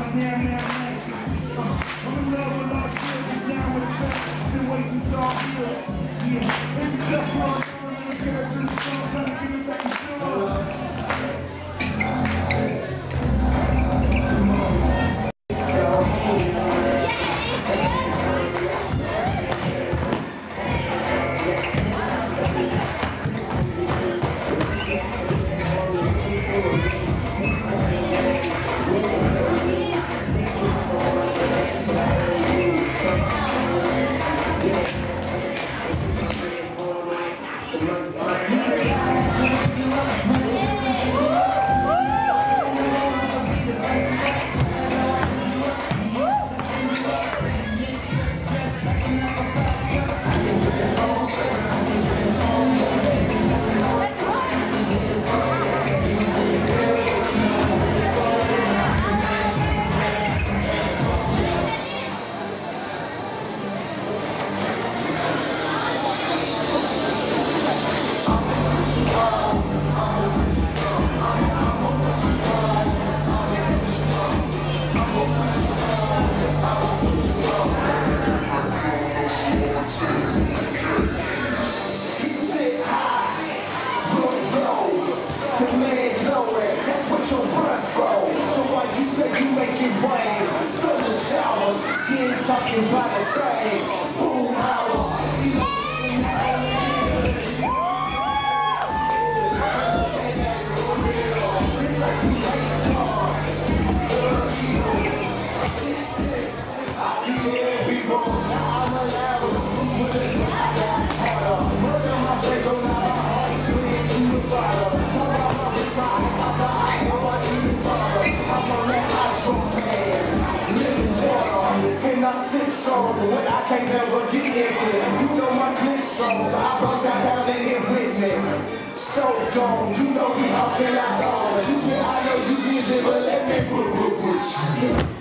Talking about a thing, boom, house. I see it, people. Now I'm alive with a push with a shot. I got harder. Words on my face, so now my heart is clear to the fire. Talk about my design, I know I need a father. I'm a man, I strong man. Living water, and I sit strong. But when I can't never get empty, you know my click strong. So I brought that down and it with me. So gone, you know we up in our zone. You say I know you busy, but let me put you.